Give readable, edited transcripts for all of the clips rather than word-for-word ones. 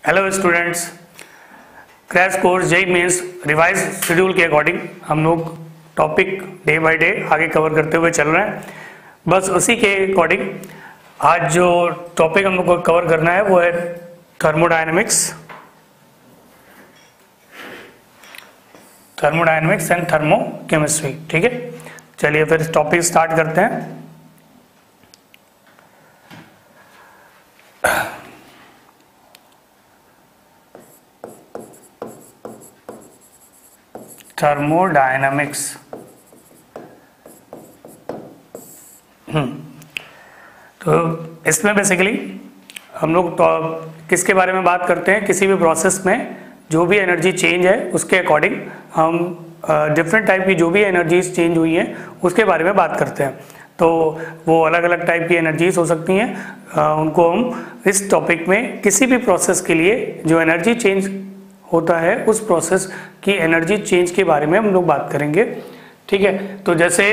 Hello students, crash course JEE mains revise schedule के according हम लोग टॉपिक डे बाय डे आगे cover करते हुए चल रहे हैं। बस उसी के अकॉर्डिंग आज जो टॉपिक हम लोग को कवर करना है वो है थर्मोडायनेमिक्स एंड थर्मोकेमिस्ट्री। ठीक है, चलिए फिर टॉपिक स्टार्ट करते हैं। थर्मोडायनामिक्स। तो इसमें बेसिकली हम लोग किसके बारे में बात करते हैं, किसी भी प्रोसेस में जो भी एनर्जी चेंज है उसके अकॉर्डिंग हम डिफरेंट टाइप की जो भी एनर्जीज चेंज हुई हैं उसके बारे में बात करते हैं। तो वो अलग अलग टाइप की एनर्जीज हो सकती हैं, उनको हम इस टॉपिक में किसी भी प्रोसेस के लिए जो एनर्जी चेंज होता है उस प्रोसेस की एनर्जी चेंज के बारे में हम लोग बात करेंगे। ठीक है, तो जैसे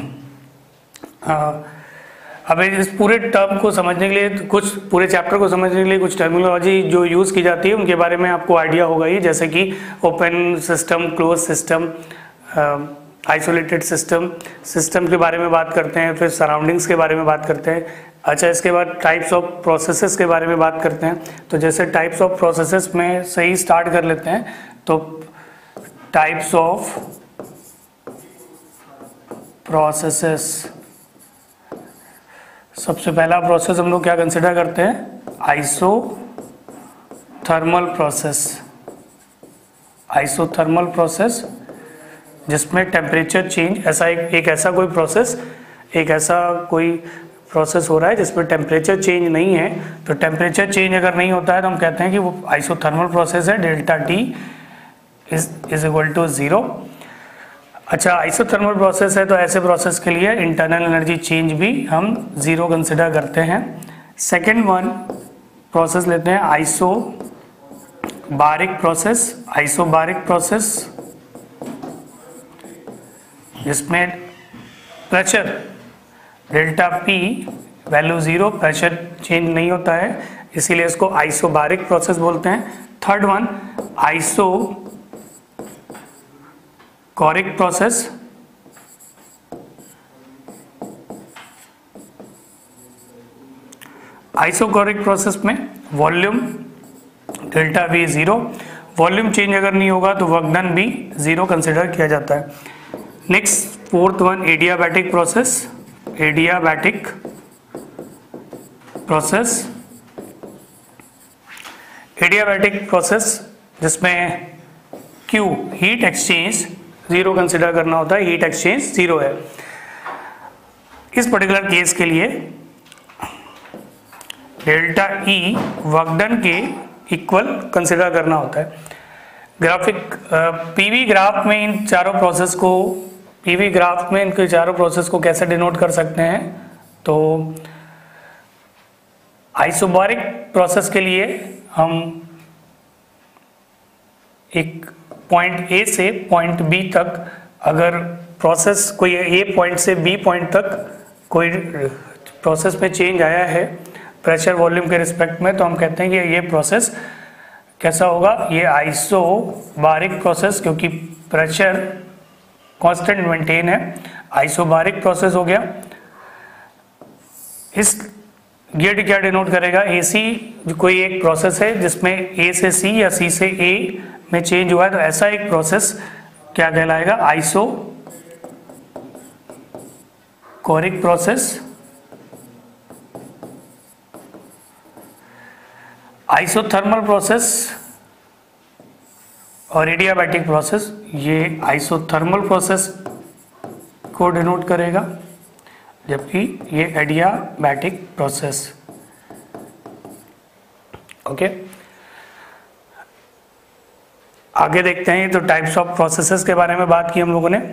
अब इस पूरे टर्म को समझने के लिए, कुछ पूरे चैप्टर को समझने के लिए कुछ टर्मिनोलॉजी जो यूज़ की जाती है उनके बारे में आपको आइडिया होगा ही, जैसे कि open system, close system, isolated system के बारे में बात करते हैं, फिर सराउंडिंग्स के बारे में बात करते हैं। अच्छा, इसके बाद टाइप्स ऑफ प्रोसेसेस के बारे में बात करते हैं। तो जैसे टाइप्स ऑफ प्रोसेसेस में सही स्टार्ट कर लेते हैं। तो टाइप्स ऑफ प्रोसेसेस, सबसे पहला प्रोसेस हम लोग क्या कंसिडर करते हैं, आइसोथर्मल प्रोसेस, जिसमें टेम्परेचर चेंज, ऐसा एक ऐसा कोई प्रोसेस हो रहा है जिसमें टेम्परेचर चेंज नहीं है। तो टेम्परेचर चेंज अगर नहीं होता है तो हम कहते हैं कि वो आइसोथर्मल प्रोसेस है, delta T is equal to 0। अच्छा, आइसोथर्मल प्रोसेस है तो ऐसे प्रोसेस के लिए इंटरनल एनर्जी चेंज भी हम 0 कंसिडर करते हैं। सेकेंड वन प्रोसेस लेते हैं आइसोबारिक प्रोसेस, जिसमें pressure delta P value 0, pressure change नहीं होता है, इसीलिए इसको आइसोबारिक प्रोसेस बोलते हैं। थर्ड वन आइसोकोरिक प्रोसेस में volume delta V 0, volume change अगर नहीं होगा तो वर्क डन भी 0 कंसिडर किया जाता है। Next fourth one adiabatic process, जिसमें Q हीट एक्सचेंज 0 कंसिडर करना होता है, हीट एक्सचेंज 0 है। इस पर्टिकुलर केस के लिए डेल्टा E वर्क डन के इक्वल कंसिडर करना होता है। पीवी ग्राफ में इनके चारों प्रोसेस को कैसे डिनोट कर सकते हैं, तो आइसोबारिक प्रोसेस के लिए हम एक पॉइंट ए से पॉइंट बी तक, अगर प्रोसेस कोई ए पॉइंट से बी पॉइंट तक कोई प्रोसेस में चेंज आया है प्रेशर वॉल्यूम के रिस्पेक्ट में, तो हम कहते हैं कि ये प्रोसेस कैसा होगा, ये आइसोबारिक प्रोसेस, क्योंकि प्रेशर कांस्टेंट मेंटेन है, आइसोबारिक प्रोसेस हो गया। ये क्या डिनोट करेगा, एसी कोई एक प्रोसेस है जिसमें ए से सी या सी से ए में चेंज हुआ है, तो ऐसा एक प्रोसेस क्या कहलाएगा, आइसोकोरिक प्रोसेस। आइसोथर्मल प्रोसेस और एडियाबैटिक प्रोसेस, ये आइसोथर्मल प्रोसेस को डिनोट करेगा, जबकि ये एडियाबैटिक प्रोसेस। ओके, आगे देखते हैं। तो टाइप्स ऑफ प्रोसेसेस के बारे में बात की हम लोगों ने।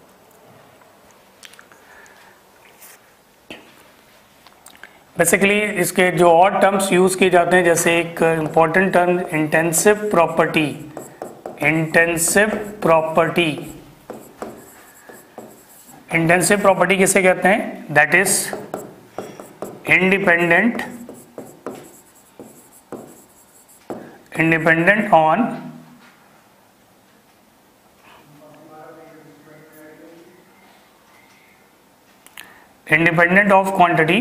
बेसिकली इसके जो और टर्म्स यूज किए जाते हैं, जैसे एक इंपॉर्टेंट टर्म इंटेंसिव प्रॉपर्टी किसे कहते हैं, that is independent independent on independent of quantity,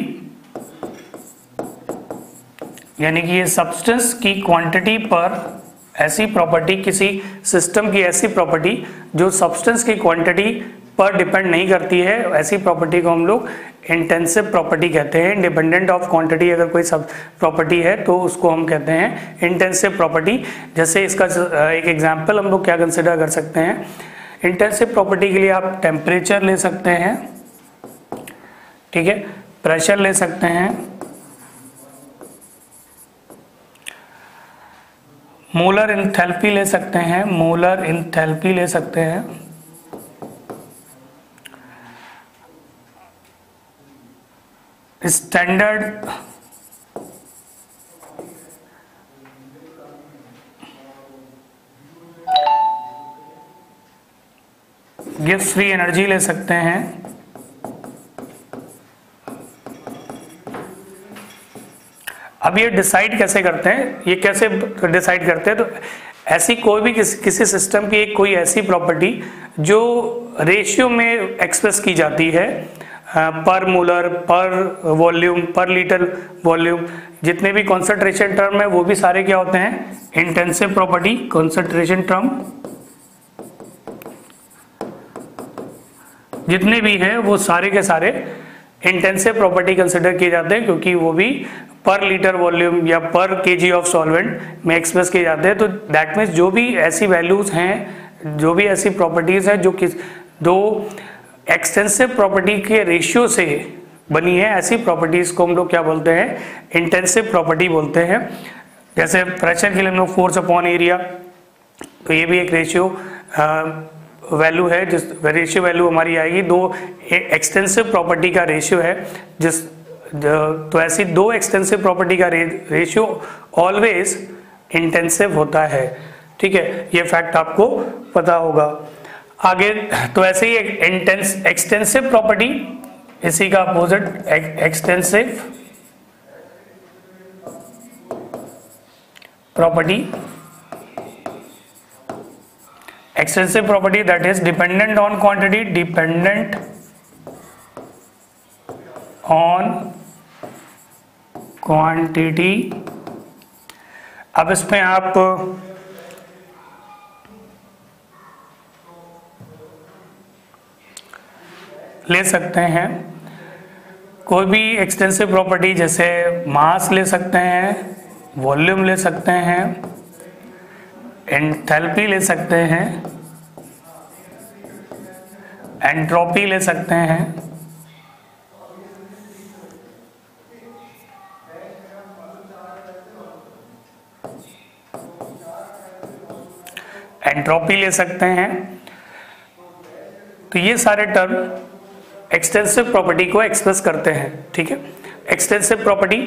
यानी कि ये सब्सटेंस की क्वांटिटी पर ऐसी प्रॉपर्टी, किसी सिस्टम की ऐसी प्रॉपर्टी जो सब्सटेंस की क्वांटिटी पर डिपेंड नहीं करती है, ऐसी प्रॉपर्टी को हम लोग इंटेंसिव प्रॉपर्टी कहते हैं। इंडिपेंडेंट ऑफ क्वांटिटी अगर कोई सब प्रॉपर्टी है तो उसको हम कहते हैं इंटेंसिव प्रॉपर्टी। जैसे इसका एक एग्जांपल हम लोग क्या कंसिडर कर सकते हैं, इंटेंसिव प्रॉपर्टी के लिए आप टेम्परेचर ले सकते हैं, ठीक है, प्रेशर ले सकते हैं, मोलर एंथैल्पी ले सकते हैं, मोलर एंथैल्पी ले सकते हैं, स्टैंडर्ड गिव्स फ्री एनर्जी ले सकते हैं, अब ये डिसाइड कैसे करते हैं, ये कैसे डिसाइड करते हैं, तो ऐसी कोई भी किसी सिस्टम की एक कोई ऐसी प्रॉपर्टी जो रेशियो में एक्सप्रेस की जाती है, पर मोलर, पर वॉल्यूम, पर लीटर वॉल्यूम, जितने भी कॉन्सेंट्रेशन टर्म है वो भी सारे क्या होते हैं, इंटेंसिव प्रॉपर्टी। कॉन्सेंट्रेशन टर्म जितने भी हैं वो सारे के सारे इंटेंसिव प्रॉपर्टी कंसिडर किए जाते हैं, क्योंकि वो भी पर लीटर वॉल्यूम या पर केजी ऑफ सॉल्वेंट में एक्सप्रेस किए जाते हैं। तो दैट मीन्स जो भी ऐसी वैल्यूज हैं, जो भी ऐसी प्रॉपर्टीज हैं जो दो एक्सटेंसिव प्रॉपर्टी के रेशियो से बनी है, ऐसी प्रॉपर्टीज को हम लोग क्या बोलते हैं, इंटेंसिव प्रॉपर्टी बोलते हैं। जैसे प्रेशर के लिए हम लोग फोर्स अपॉन एरिया, तो ये भी एक रेशियो वैल्यू है, जिस रेशियो वैल्यू हमारी आएगी, दो एक्सटेंसिव प्रॉपर्टी का रेशियो है, तो ऐसी दो एक्सटेंसिव प्रॉपर्टी का रेशियो ऑलवेज इंटेंसिव होता है, ठीक है, ये फैक्ट आपको पता होगा। आगे तो ऐसे ही एक एक्सटेंसिव प्रॉपर्टी, इसी का opposite extensive property, extensive property that is dependent on quantity, dependent on quantity. अब इसमें आप ले सकते हैं कोई भी एक्सटेंसिव प्रॉपर्टी, जैसे मास ले सकते हैं, वॉल्यूम ले सकते हैं, एंथैल्पी ले सकते हैं, एंट्रोपी ले सकते हैं, एंट्रोपी ले सकते हैं। तो ये सारे टर्म एक्सटेंसिव प्रॉपर्टी को एक्सप्रेस करते हैं, ठीक है, एक्सटेंसिव प्रॉपर्टी।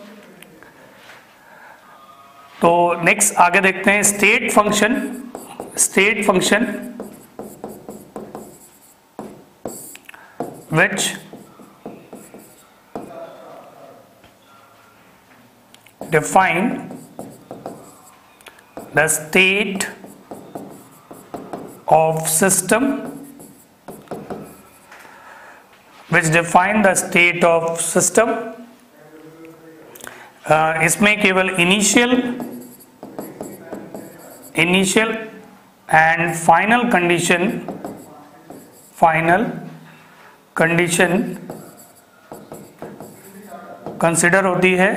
तो नेक्स्ट आगे देखते हैं state function. State function which define the state of system, which define the state of system। इसमें केवल initial and final condition consider होती है।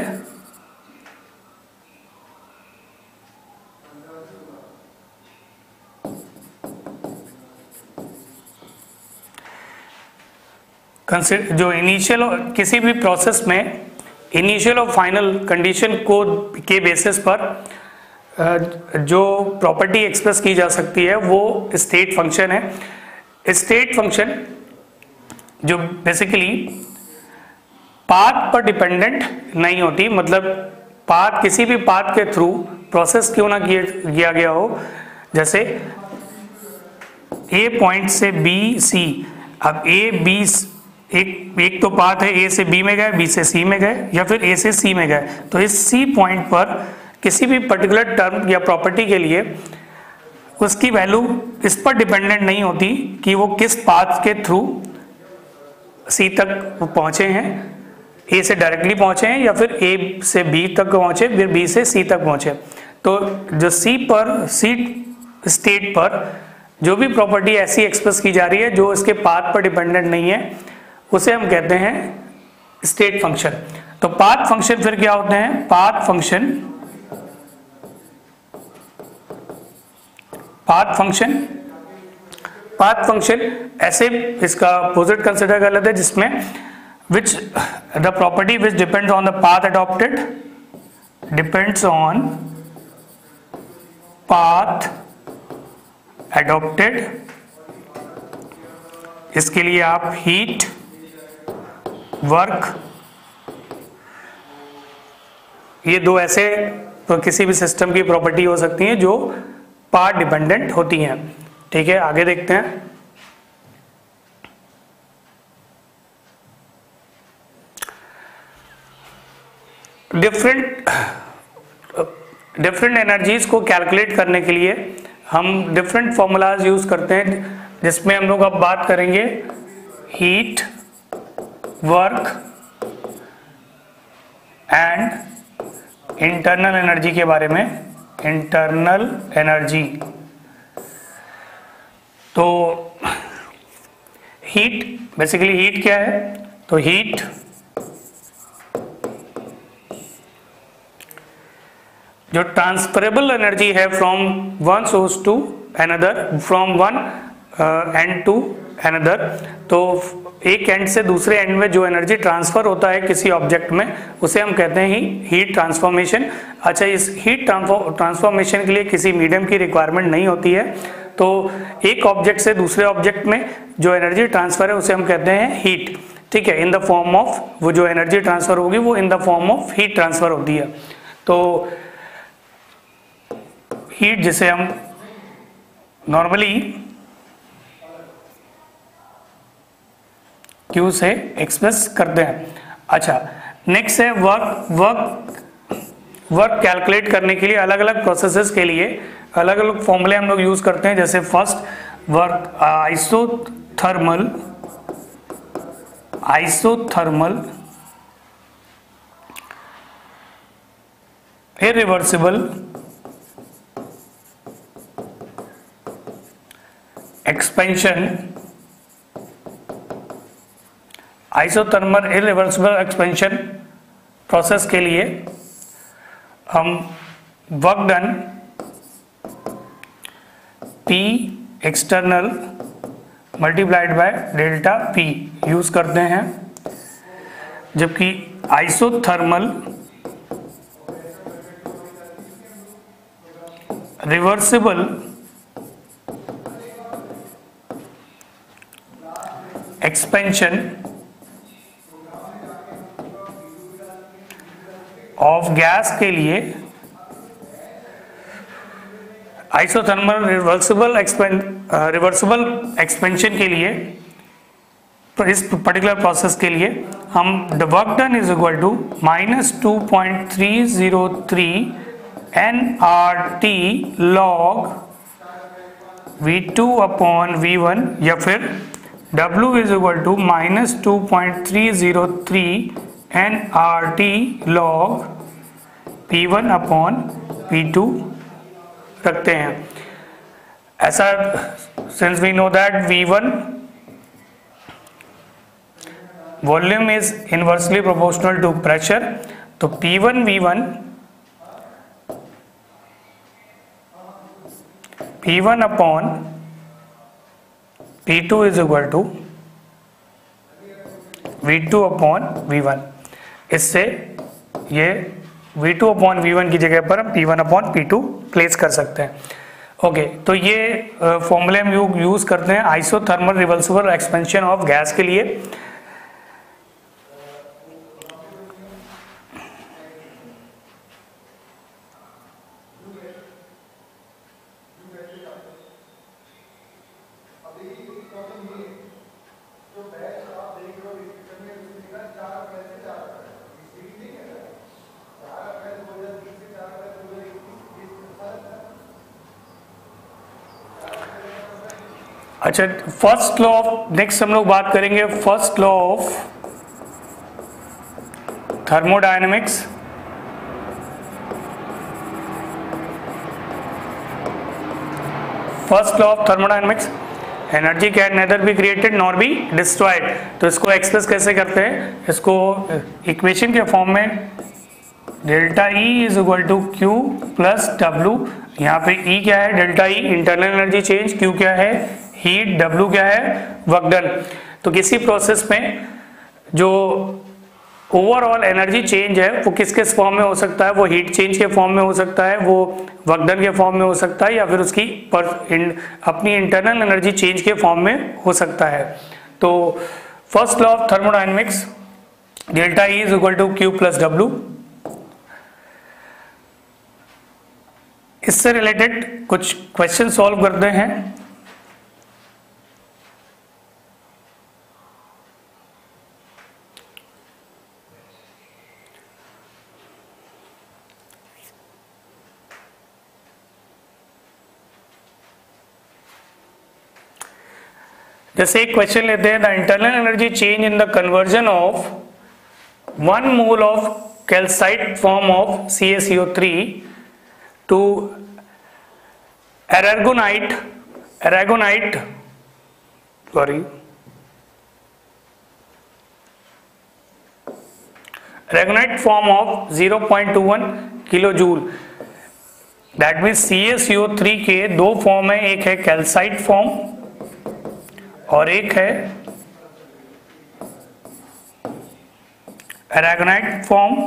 जो इनिशियल किसी भी प्रोसेस में इनिशियल और फाइनल कंडीशन को के बेसिस पर जो प्रॉपर्टी एक्सप्रेस की जा सकती है वो स्टेट फंक्शन है। स्टेट फंक्शन जो बेसिकली पाथ पर डिपेंडेंट नहीं होती, मतलब पाथ किसी भी पाथ के थ्रू प्रोसेस क्यों ना किया गया हो, जैसे ए पॉइंट से बी सी, अब ए बी एक तो पाथ है, ए से बी में गए, बी से सी में गए, या फिर ए से सी में गए, तो इस सी पॉइंट पर किसी भी पर्टिकुलर टर्म या प्रॉपर्टी के लिए उसकी वैल्यू इस पर डिपेंडेंट नहीं होती कि वो किस पाथ के थ्रू सी तक पहुंचे हैं, ए से डायरेक्टली पहुंचे हैं या फिर ए से बी तक पहुंचे, फिर बी से सी तक पहुंचे। तो जो सी स्टेट पर जो भी प्रॉपर्टी ऐसी एक्सप्रेस की जा रही है जो इसके पाथ पर डिपेंडेंट नहीं है, उसे हम कहते हैं स्टेट फंक्शन। तो पाथ फंक्शन फिर क्या होते हैं? पाथ फंक्शन ऐसे इसका अपोजिट कंसिडर कर लेते हैं जिसमें which the property which depends on the path adopted depends on path adopted। इसके लिए आप हीट, वर्क, ये दो ऐसे तो किसी भी सिस्टम की प्रॉपर्टी हो सकती है जो पाथ डिपेंडेंट होती हैं। ठीक है, आगे देखते हैं। डिफरेंट एनर्जीज को कैलकुलेट करने के लिए हम डिफरेंट फॉर्मूलाज यूज करते हैं, जिसमें हम लोग अब बात करेंगे heat, work and internal energy के बारे में। इंटरनल एनर्जी, तो हीट, बेसिकली हीट क्या है? तो हीट जो ट्रांसफरेबल एनर्जी है from one source to another, from one end to another, तो एक एंड से दूसरे एंड में जो एनर्जी ट्रांसफर होता है किसी ऑब्जेक्ट में, उसे हम कहते हैं हीट ट्रांसफॉर्मेशन। अच्छा, इस हीट ट्रांसफॉर्मेशन के लिए किसी मीडियम की रिक्वायरमेंट नहीं होती है, तो एक ऑब्जेक्ट से दूसरे ऑब्जेक्ट में जो एनर्जी ट्रांसफर है उसे हम कहते हैं हीट। ठीक है, इन द फॉर्म ऑफ, वो जो एनर्जी ट्रांसफर होगी वो in the form of heat transfer होती है। तो हीट जिसे हम नॉर्मली Q से एक्सप्रेस करते हैं। अच्छा, नेक्स्ट है वर्क कैलकुलेट करने के लिए अलग अलग प्रोसेसेस के लिए अलग अलग फॉर्मूले हम लोग यूज करते हैं। जैसे first work isothermal irreversible expansion, isothermal irreversible expansion process के लिए हम work done P external multiplied by delta P use करते हैं, जबकि isothermal reversible expansion of gas के लिए, आइसोथर्मल रिवर्सिबल एक्सपेंशन के लिए, इस पर्टिकुलर प्रोसेस के लिए हम the work done is equal to -2.303 nRT log V2 upon V1, या फिर W is equal to -2.303 nRT log P1 upon P2 रखते हैं। ऐसा, since we know that V1 volume is inversely proportional to pressure, तो P1 V1 upon P2 is equal to V2 upon V1। इससे ये V2 upon V1 की जगह पर हम P1 अपॉन P2 प्लेस कर सकते हैं। ओके, तो ये फॉर्मूले हम यूज करते हैं isothermal reversible expansion of gas के लिए। अच्छा, फर्स्ट लॉ ऑफ, नेक्स्ट हम लोग बात करेंगे first law of thermodynamics. First law of thermodynamics, energy can neither be created nor be destroyed. तो इसको एक्सप्रेस कैसे करते हैं, इसको इक्वेशन के फॉर्म में delta E is equal to Q plus W. यहाँ पे ई क्या है, delta E internal energy change, Q क्या है हीट, डब्ल्यू क्या है वर्क डन। तो किसी प्रोसेस में जो ओवरऑल एनर्जी चेंज है वो किस किस फॉर्म में हो सकता है, वो हीट चेंज के फॉर्म में हो सकता है, वो वर्क डन के फॉर्म में हो सकता है, या फिर उसकी अपनी इंटरनल एनर्जी चेंज के फॉर्म में हो सकता है। तो first law of thermodynamics, delta E is equal to Q plus W. इससे रिलेटेड कुछ क्वेश्चन सॉल्व करते हैं। जैसे एक क्वेश्चन लेते हैं, the internal energy change in the conversion of 1 mole of calcite form of CaCO3 to aragonite form of 0.21 kilojoule. That means CaCO3 के दो फॉर्म है, एक है कैल्साइट फॉर्म और एक है aragonite फॉर्म।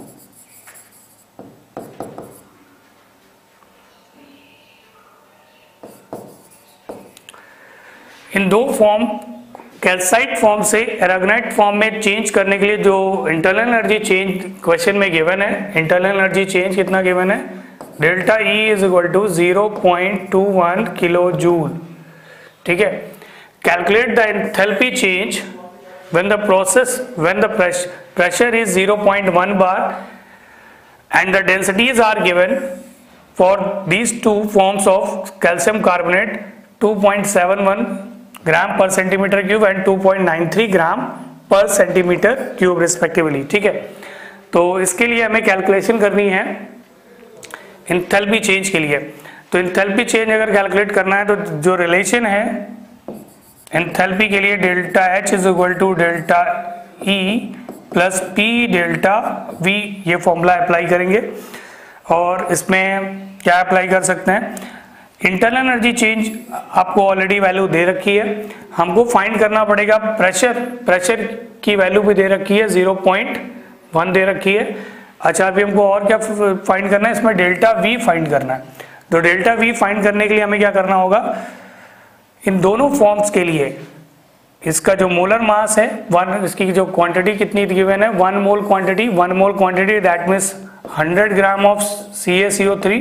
इन दो फॉर्म कैल्साइट फॉर्म से aragonite फॉर्म में चेंज करने के लिए जो इंटरनल एनर्जी चेंज क्वेश्चन में गिवन है, इंटरनल एनर्जी चेंज कितना गिवन है, delta E is equal to 0.21 kilo joule. ठीक है, calculate the enthalpy change when the pressure is 0.1 bar and the densities are given for these two forms of calcium carbonate 2.71 gram पर centimetre cube and 2.93 ग्राम पर centimetre cube respectively. ठीक है, तो इसके लिए हमें कैलकुलेशन करनी है एंथैल्पी चेंज के लिए। तो एंथैल्पी चेंज अगर कैलकुलेट करना है तो जो रिलेशन है एंथैल्पी के लिए, delta H is equal to delta E plus P delta V, ये फॉर्मूला अप्लाई करेंगे। और इसमें क्या अप्लाई कर सकते हैं, इंटरनल एनर्जी चेंज आपको ऑलरेडी वैल्यू दे रखी है, हमको फाइंड करना पड़ेगा प्रेशर की वैल्यू भी दे रखी है 0.1 दे रखी है। अच्छा, अभी हमको और क्या फाइंड करना है, इसमें डेल्टा V फाइंड करना है। तो डेल्टा V फाइंड करने के लिए हमें क्या करना होगा, इन दोनों फॉर्म्स के लिए इसका जो मोलर मास है इसकी जो क्वांटिटी कितनी गिवन है, 1 mole quantity that means 100 gram of CaCO3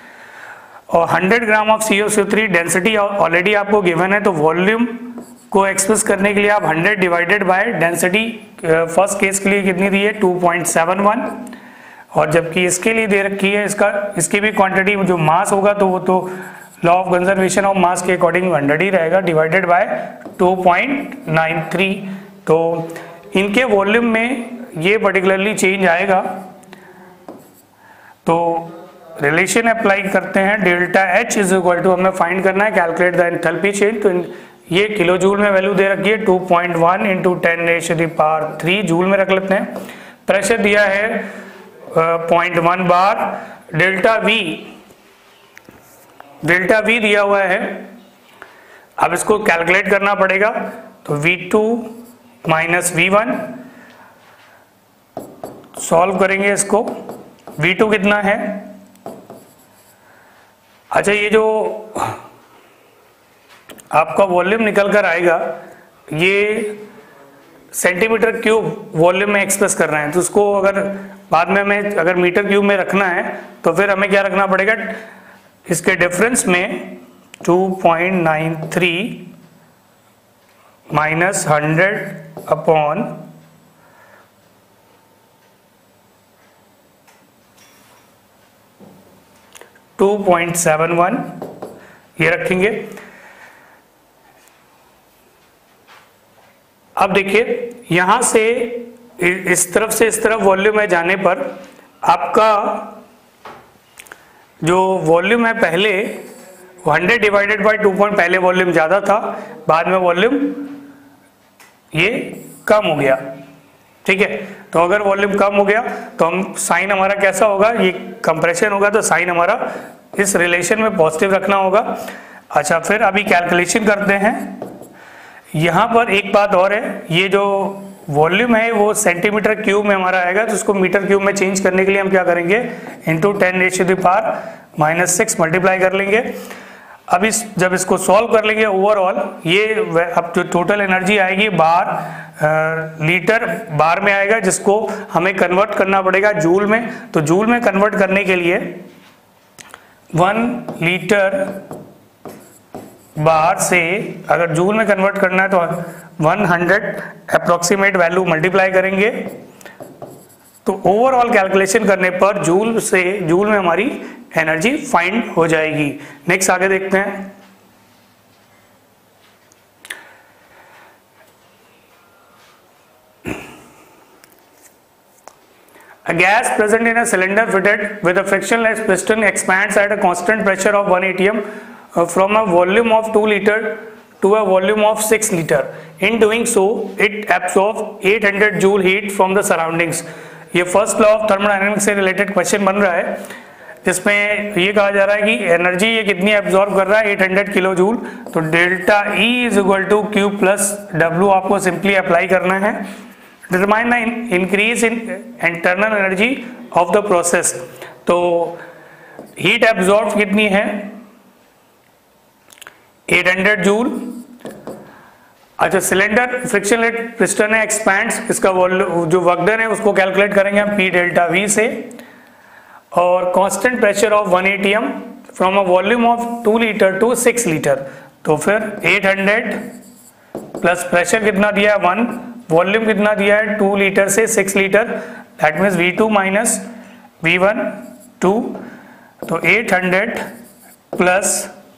और 100 gram of CaCO3 density already आपको गिवन है। तो वॉल्यूम को एक्सप्रेस करने के लिए आप 100 divided by density, first case के लिए कितनी दी है 2.71, और जबकि इसके लिए दे रखी है इसकी भी क्वांटिटी जो मास होगा तो वो तो law of conservation of mass के अकॉर्डिंग 100 ही रहेगा डिवाइडेड बाय 2.93। तो इनके वॉल्यूम में ये पर्टिकुलरली चेंज आएगा। तो रिलेशन अप्लाई करते हैं, delta H is equal to, हमें फाइंड करना है कैलकुलेट द एंथैल्पी चेंज। तो ये किलो जूल में वैल्यू दे रखी है 2.1 इंटू 10⁻³ जूल में रख लेते हैं। प्रेशर दिया है 0.1 बार, डेल्टा V दिया हुआ है। अब इसको कैलकुलेट करना पड़ेगा, तो V2 माइनस V1 सॉल्व करेंगे इसको। V2 कितना है, अच्छा ये जो आपका वॉल्यूम निकल कर आएगा ये सेंटीमीटर क्यूब वॉल्यूम में एक्सप्रेस कर रहे हैं, तो उसको अगर बाद में हमें अगर मीटर क्यूब में रखना है तो फिर हमें क्या रखना पड़ेगा, इसके डिफरेंस में 2.93 माइनस 100 अपॉन 2.71 ये रखेंगे। अब देखिए यहां से इस तरफ से इस तरफ वॉल्यूम में जाने पर आपका जो वॉल्यूम है पहले 100 डिवाइडेड बाई 2 पहले वॉल्यूम ज़्यादा था, बाद में वॉल्यूम ये कम हो गया। ठीक है, तो अगर वॉल्यूम कम हो गया तो हम साइन हमारा कैसा होगा, ये कंप्रेशन होगा तो साइन हमारा इस रिलेशन में पॉजिटिव रखना होगा। अच्छा, फिर अभी कैलकुलेशन करते हैं। यहाँ पर एक बात और है, ये जो वॉल्यूम है वो सेंटीमीटर क्यूब में हमारा आएगा, तो उसको मीटर क्यूब में चेंज करने के लिए हम क्या करेंगे, इंटू 10⁻⁻⁻6 मल्टीप्लाई कर लेंगे। अब जब इसको सॉल्व कर लेंगे ओवरऑल, ये अब जो टोटल एनर्जी आएगी बार लीटर बार में आएगा, जिसको हमें कन्वर्ट करना पड़ेगा जूल में। तो जूल में कन्वर्ट करने के लिए 1 लीटर बार से अगर जूल में कन्वर्ट करना है तो 100 अप्रोक्सीमेट वैल्यू मल्टीप्लाई करेंगे, तो ओवरऑल कैलकुलेशन करने पर जूल में हमारी एनर्जी फाइंड हो जाएगी। नेक्स्ट आगे देखते हैं। A gas present in a cylinder fitted with a frictionless piston expands at a constant pressure of 1 atm from a volume of 2 liter to a volume of 6 liter. In doing so, it absorbs 800 joule heat from the surroundings. ये first law of thermodynamics से related question बन रहा है, जिसमें ये कहा जा रहा है कि एनर्जी ये कितनी एब्जॉर्ब कर रहा है, 800 किलो जूल। तो delta E is equal to Q plus W आपको सिंपली अप्लाई करना है। Determine the increase in internal energy of the process. तो हीट एब्जॉर्ब कितनी है, 800 जूल। अच्छा, सिलेंडर फ्रिक्शनलेस पिस्टन है, एक्सपैंड्स, इसका जो वर्क डन है उसको कैलकुलेट करेंगे हम P डेल्टा V से, और constant pressure of 1 atm from a volume of 2 litre to 6 litre. तो फिर 800 प्लस प्रेशर कितना दिया है 1, वॉल्यूम कितना दिया है 2 लीटर से 6 litre, that means V2 minus V1 2। तो 800 प्लस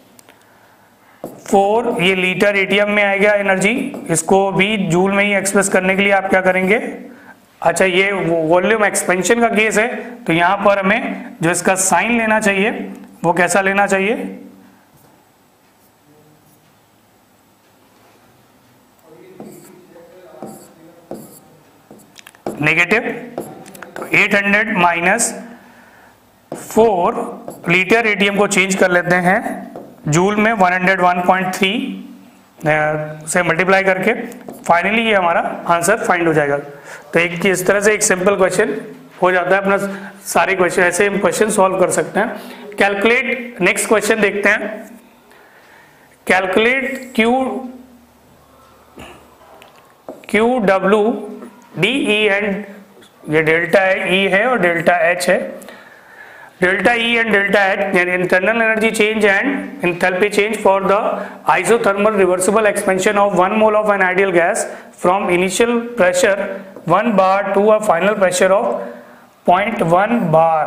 4 ये लीटर एटीएम में आएगा एनर्जी, इसको भी जूल में ही एक्सप्रेस करने के लिए आप क्या करेंगे। अच्छा, ये वॉल्यूम एक्सपेंशन का केस है, तो यहां पर हमें जो इसका साइन लेना चाहिए वो कैसा लेना चाहिए, नेगेटिव। तो 800 माइनस 4 लीटर एटीएम को चेंज कर लेते हैं जूल में 101.3 से मल्टीप्लाई करके, फाइनली ये हमारा आंसर फाइंड हो जाएगा। तो एक इस तरह से एक सिंपल क्वेश्चन हो जाता है अपना, सारे क्वेश्चन ऐसे हम क्वेश्चन सॉल्व कर सकते हैं। कैलकुलेट, नेक्स्ट क्वेश्चन देखते हैं। Calculate Q W D E and, ये डेल्टा ई है और डेल्टा एच है। Delta E and delta H यानी internal energy change and enthalpy change for the isothermal reversible expansion of 1 mole of an ideal gas from initial pressure 1 bar to a final pressure of 0.1 bar.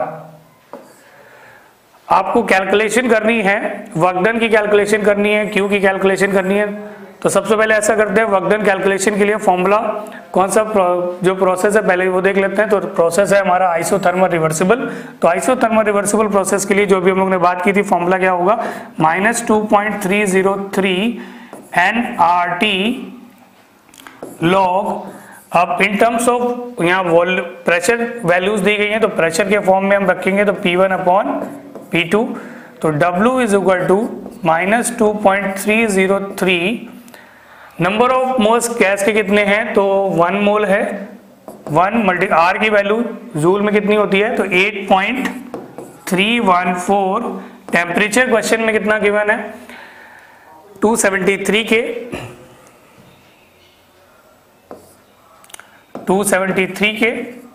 आपको calculation करनी है, work done की calculation करनी है, Q की calculation करनी है। तो सबसे पहले ऐसा करते हैं, वर्क डन कैलकुलेशन के लिए फॉर्मूला कौन सा जो प्रोसेस है पहले वो देख लेते हैं। तो प्रोसेस है हमारा आइसोथर्मल रिवर्सिबल। तो आइसोथर्मल रिवर्सिबल प्रोसेस के लिए जो भी हम लोग ने बात की थी, फॉर्मूला क्या होगा, -2.303 nRT log। अब इन टर्म्स ऑफ यहाँ प्रेशर वैल्यूज दी गई हैं, तो प्रेशर के फॉर्म में हम रखेंगे तो P1/P2। तो W is equal to -2.303। Number of moles gas के कितने हैं, तो 1 मोल है, 1 मल्टी R की वैल्यू जूल में कितनी होती है, तो 8.314। टेम्परेचर क्वेश्चन में कितना गिवन है, 273 के 273 के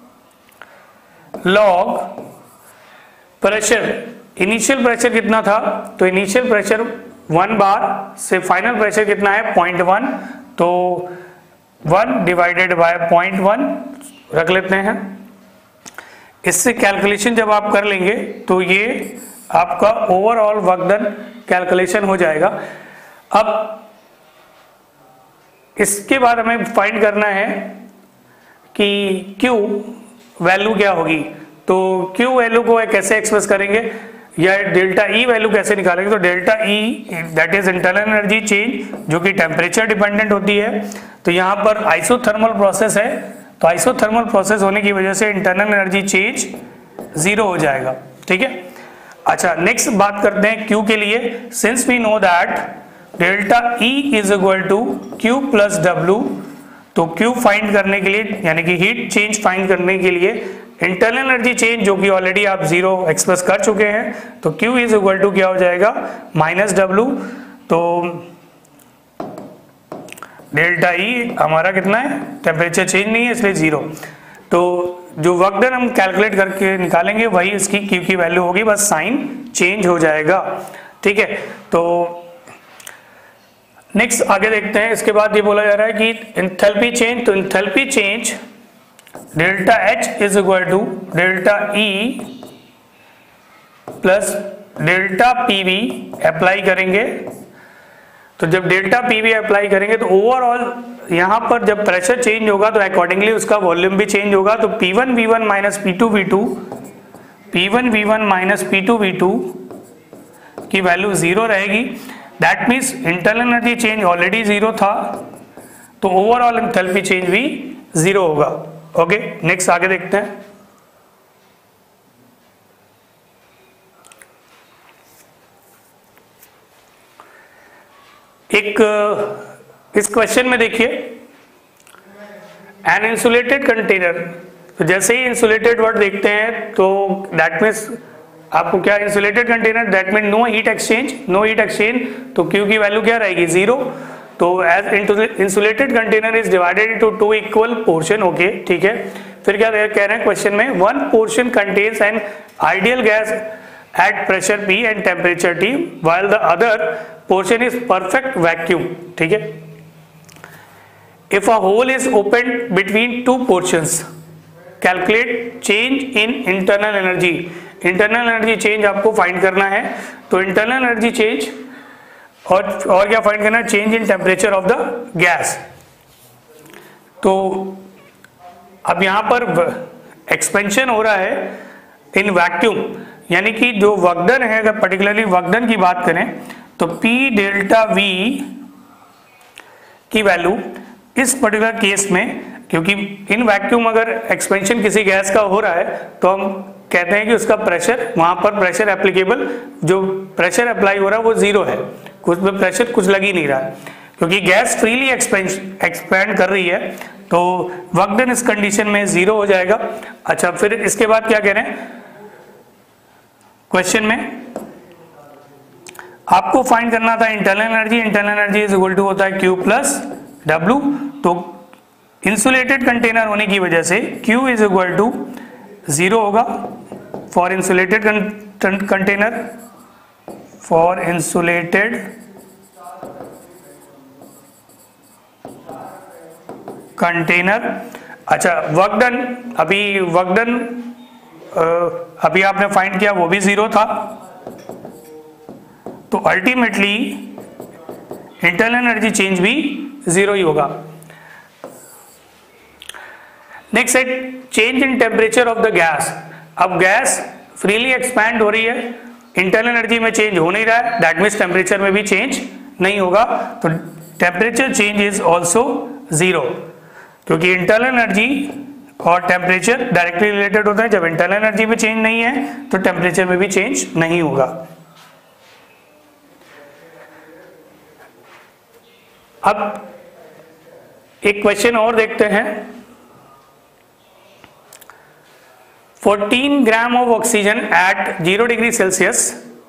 लॉग प्रेशर, इनिशियल प्रेशर कितना था, तो इनिशियल प्रेशर 1 बार से फाइनल प्रेशर कितना है 0.1, तो 1 डिवाइडेड बाय 0.1 रख लेते हैं। इससे कैलकुलेशन जब आप कर लेंगे तो ये आपका ओवरऑल वर्क डन कैलकुलेशन हो जाएगा। अब इसके बाद हमें फाइंड करना है कि Q वैल्यू क्या होगी। तो Q वैल्यू को कैसे एक्सप्रेस करेंगे या डेल्टा E वैल्यू कैसे निकालेंगे। तो delta E that is internal energy change जो कि टेम्परेचर डिपेंडेंट होती है। तो यहाँ पर आइसोथर्मल प्रोसेस है, तो आइसोथर्मल प्रोसेस होने की वजह से इंटरनल एनर्जी चेंज 0 हो जाएगा। ठीक है, अच्छा नेक्स्ट बात करते हैं Q के लिए। Since we know that delta E is equal to Q plus W, तो Q फाइंड करने के लिए यानी कि हीट चेंज फाइंड करने के लिए इंटरनल एनर्जी चेंज जो कि ऑलरेडी आप 0 एक्सप्रेस कर चुके हैं, तो Q इज इक्वल टू क्या हो जाएगा माइनस W। तो डेल्टा E हमारा कितना है, टेम्परेचर चेंज नहीं है इसलिए 0। तो जो वर्क डन हम कैलकुलेट करके निकालेंगे वही इसकी Q की वैल्यू होगी, बस साइन चेंज हो जाएगा। ठीक है, तो नेक्स्ट आगे देखते हैं। इसके बाद ये बोला जा रहा है कि इंथैल्पी चेंज, तो enthalpy change delta H is equal to delta E plus delta PV apply करेंगे। तो जब डेल्टा PV अप्लाई करेंगे तो ओवरऑल यहाँ पर जब प्रेशर चेंज होगा तो अकॉर्डिंगली उसका वॉल्यूम भी चेंज होगा। तो P1V1 minus P2V2, P1V1 minus P2V2 की वैल्यू 0 रहेगी। That means internal energy change already 0 था, तो ओवरऑल एंथैल्पी चेंज भी 0 होगा। ओके, नेक्स्ट आगे देखते हैं। एक इस क्वेश्चन में देखिए, एन इंसुलेटेड कंटेनर, तो जैसे ही इंसुलेटेड वर्ड देखते हैं तो दैट मीन्स आपको क्या, insulated container that mean no heat exchange, no heat exchange, तो Q की वैल्यू क्या रहेगी 0। तो as insulated container is divided into 2 equal portion. Okay, ठीक है। फिर क्या कह रहे हैं क्वेश्चन में, 1 portion contains an ideal gas at pressure P and temperature T while the other portion is perfect vacuum. ठीक है, if a hole is open between 2 portions calculate change in internal energy. Internal energy change आपको find करना है। तो internal energy change और क्या find करना है, change in temperature of the gas. तो अब यहां पर एक्सपेंशन हो रहा है इन वैक्यूम, यानी कि जो वर्कडन है, अगर पर्टिकुलरली वर्कडन की बात करें तो P डेल्टा V की वैल्यू इस पर्टिकुलर केस में, क्योंकि इन वैक्यूम अगर एक्सपेंशन किसी गैस का हो रहा है तो हम कहते हैं कि उसका प्रेशर, वहां पर प्रेशर एप्लीकेबल, जो प्रेशर अप्लाई हो रहा है वो 0 है, कुछ में प्रेशर कुछ लग ही नहीं रहा है, क्योंकि गैस फ्रीली एक्सपेंड कर रही है। तो वर्क डन इस कंडीशन में 0 हो जाएगा। अच्छा, फिर इसके बाद क्या कह रहे हैं क्वेश्चन में, आपको फाइंड करना था internal energy. Internal energy is equal to होता है Q प्लस W। तो इंसुलेटेड कंटेनर होने की वजह से Q इज इक्वल टू 0 होगा for insulated container, for insulated container. अच्छा, वर्क डन, अभी आपने फाइंड किया वो भी 0 था, तो अल्टीमेटली इंटरनल एनर्जी चेंज भी 0 ही होगा। नेक्स्ट है change in temperature of the gas. अब गैस फ्रीली एक्सपैंड हो रही है, इंटरनल एनर्जी में चेंज हो नहीं रहा है, दैट मीन्स टेम्परेचर में भी चेंज नहीं होगा। तो टेम्परेचर चेंज इज ऑल्सो 0, क्योंकि इंटरनल एनर्जी और टेम्परेचर डायरेक्टली रिलेटेड होता है। जब इंटरनल एनर्जी में चेंज नहीं है तो टेम्परेचर में भी चेंज नहीं होगा। अब एक क्वेश्चन और देखते हैं। 14 gram of oxygen at 0 degree Celsius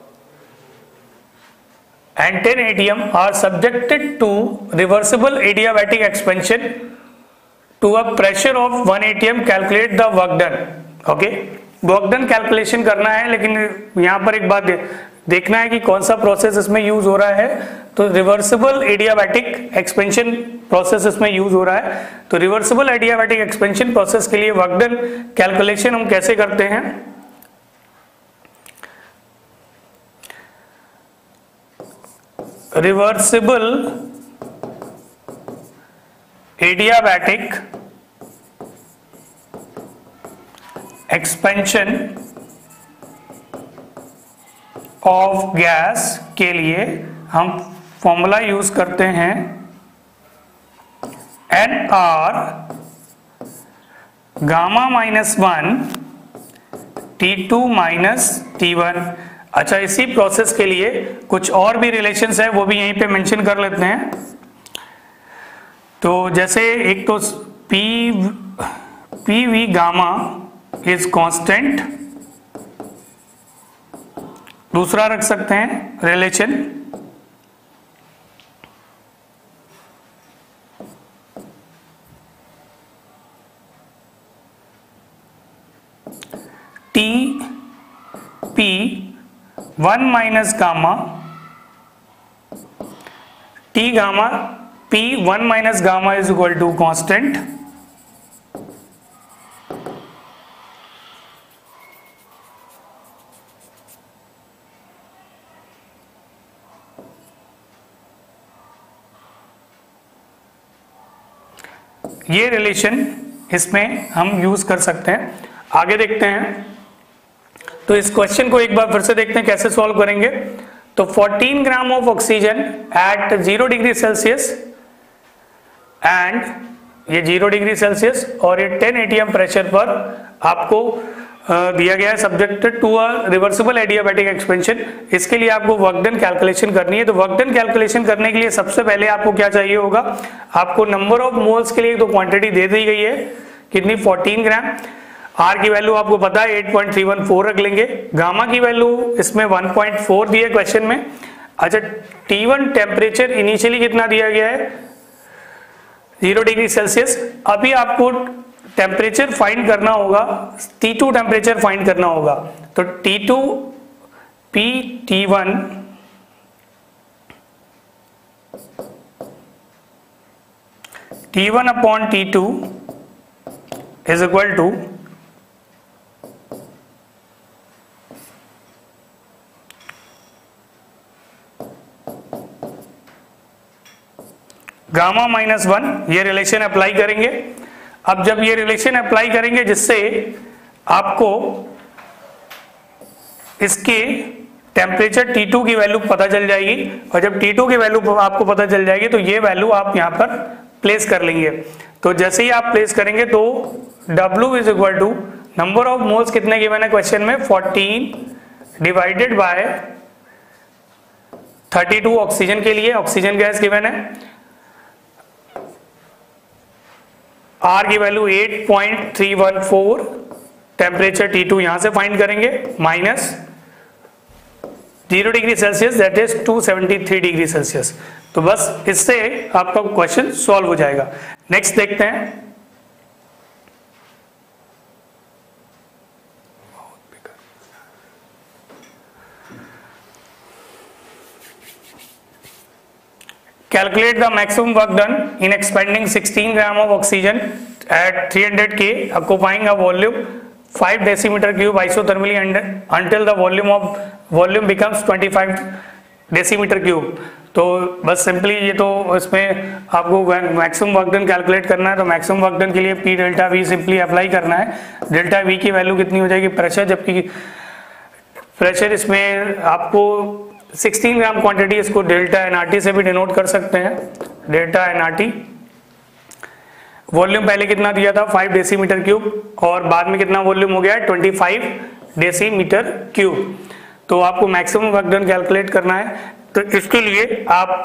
and 10 ATM are subjected to reversible adiabatic expansion to a pressure of 1 ATM. Calculate the work done. Okay, work done calculation करना है, लेकिन यहाँ पर एक बात देखना है कि कौन सा प्रोसेस इसमें यूज हो रहा है। तो रिवर्सिबल एडियाबैटिक एक्सपेंशन प्रोसेस इसमें यूज हो रहा है। तो रिवर्सिबल एडियाबैटिक एक्सपेंशन प्रोसेस के लिए वर्क डन कैलकुलेशन हम कैसे करते हैं, reversible adiabatic expansion of gas के लिए हम फॉर्मूला यूज करते हैं NR गामा -1 T2 T1। अच्छा, इसी प्रोसेस के लिए कुछ और भी रिलेशंस है, वो भी यहीं पे मेंशन कर लेते हैं। तो जैसे एक तो PV गामा इज कांस्टेंट, दूसरा रख सकते हैं relation P1 minus gamma T gamma P1 minus gamma is equal to constant, ये रिलेशन इसमें हम यूज कर सकते हैं। आगे देखते हैं, तो इस क्वेश्चन को एक बार फिर से देखते हैं कैसे सॉल्व करेंगे। तो 14 gram of oxygen at 0 degree Celsius and ये 0 डिग्री सेल्सियस और ये 10 atm प्रेशर पर आपको दिया गया है subjected to a reversible adiabatic expansion. इसके लिए आपको वर्क डन कैलकुलेशन करनी है। तो वर्क डन कैलकुलेशन करने के लिए सबसे पहले आपको क्या चाहिए होगा, आपको नंबर ऑफ मोल्स के लिए तो क्वांटिटी दे दी गई है, कितनी 14 ग्राम। आर की वैल्यू आपको पता है 8.314 रख लेंगे। गामा की वैल्यू इसमें 1.4 दिया है क्वेश्चन में। अच्छा, T1 टेम्परेचर इनिशियली कितना दिया गया है 0 डिग्री सेल्सियस। अभी आपको टेम्परेचर फाइंड करना होगा, T2 टेम्परेचर फाइंड करना होगा। तो T2 T1 T1 upon T2 is equal to gamma -1, ये रिलेशन अप्लाई करेंगे। अब जब ये रिलेशन अप्लाई करेंगे जिससे आपको इसके टेम्परेचर T2 की वैल्यू पता चल जाएगी, और जब T2 की वैल्यू आपको पता चल जाएगी तो ये वैल्यू आप यहां पर प्लेस कर लेंगे। तो जैसे ही आप प्लेस करेंगे तो W is equal to number of moles कितने गिवन है क्वेश्चन में 14 डिवाइडेड बाय 32 ऑक्सीजन के लिए, ऑक्सीजन गैस गिवन है। R की वैल्यू 8.314, टेम्परेचर T2 यहां से फाइंड करेंगे, minus 0 degree Celsius that is 273 degree Celsius. तो बस इससे आपका क्वेश्चन सॉल्व हो जाएगा। नेक्स्ट देखते हैं, calculate the maximum work done in expanding 16 gram of oxygen at 300 K occupying a volume 5 decimeter cube isothermally until the volume becomes 25 decimeter cube। तो बस सिंपली ये तो इसमें आपको मैक्सिमम वर्क डन कैलकुलेट करना है। तो मैक्सिमम वर्क डन के लिए P delta V simply apply करना है। डेल्टा V की वैल्यू कितनी हो जाएगी प्रेशर, जबकि प्रेशर इसमें आपको 16 ग्राम क्वांटिटी, इसको डेल्टा NRT से भी डिनोट कर सकते हैं, डेल्टा NRT। वॉल्यूम पहले कितना दिया था 5 डेसीमीटर क्यूब, और बाद में कितना वॉल्यूम हो गया है 25 डेसीमीटर क्यूब। तो आपको मैक्सिमम वर्क डन कैलकुलेट करना है। तो इसके लिए आप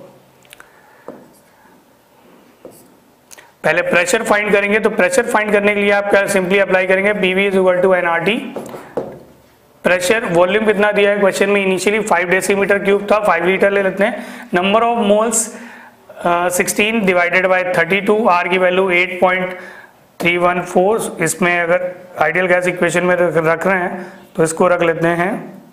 पहले प्रेशर फाइंड करेंगे। तो प्रेशर फाइंड करने के लिए आप क्या सिंपली अप्लाई करेंगे PV is equal to NRT। Pressure volume कितना दिया है क्वेश्चन में इनिशियली 5 डेसीमीटर क्यूब था, 5 लीटर ले लेते हैं। Number of moles 16 divided by 32, R की वैल्यू 8.314। इसमें अगर आइडियल गैस इक्वेशन में रख रहे हैं तो इसको रख लेते हैं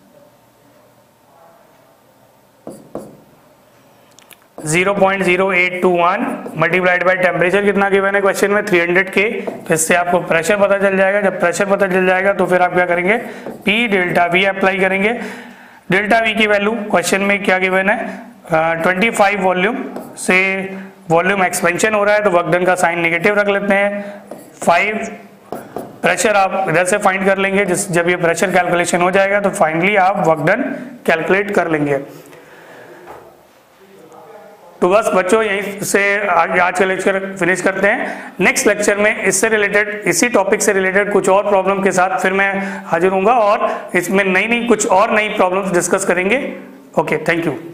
0.0821 मल्टीप्लाइड बाय टेम्परेचर कितना गिवन है क्वेश्चन में 300 K। तो इससे आपको प्रेशर पता चल जाएगा। जब प्रेशर पता चल जाएगा तो फिर आप क्या करेंगे P डेल्टा V अप्लाई करेंगे। डेल्टा V की वैल्यू क्वेश्चन में क्या गिवन है 25 वॉल्यूम से वॉल्यूम एक्सपेंशन हो रहा है तो वर्क डन का साइन नेगेटिव रख लेते हैं। 5 प्रेशर आप इधर से फाइंड कर लेंगे, जब ये प्रेशर कैलकुलेशन हो जाएगा तो फाइनली आप वर्क डन कैलकुलेट कर लेंगे। तो बस बच्चों यहीं से आज का लेक्चर फिनिश करते हैं। नेक्स्ट लेक्चर में इससे रिलेटेड, इसी टॉपिक से रिलेटेड कुछ और प्रॉब्लम के साथ फिर मैं हाजिर होऊंगा और इसमें कुछ और नई प्रॉब्लम्स डिस्कस करेंगे। Okay, thank you.